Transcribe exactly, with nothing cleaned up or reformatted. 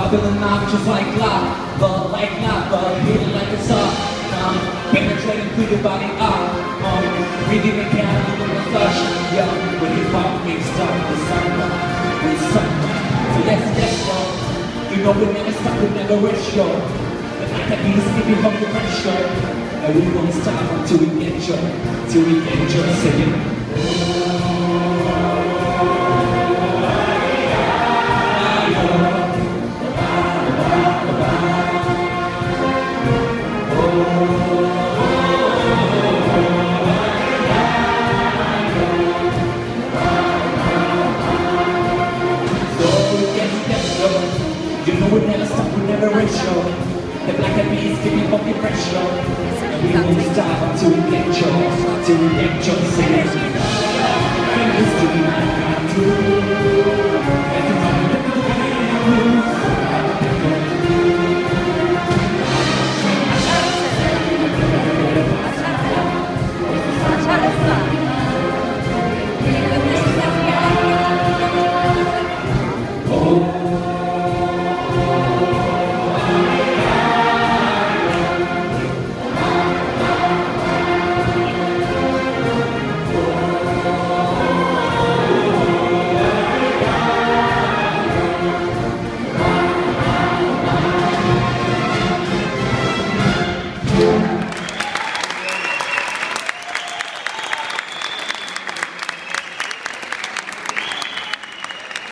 Up in the night just like lava, like lava, hitting like a saw. Um, penetrating through your body up. Um, breathing the candle in the flush. Yeah, when hip hop makes stop the summer, the summer. So yes, yes, yo. You know we never stop, we never rest, yo. The night that we just keep from the pressure. And we won't stop until we get you, till we get you singing. You know we never stop, we never rest, yo. The black and bees give me fucking fresh, yo. And we won't stop until we get you, till we get you, singing.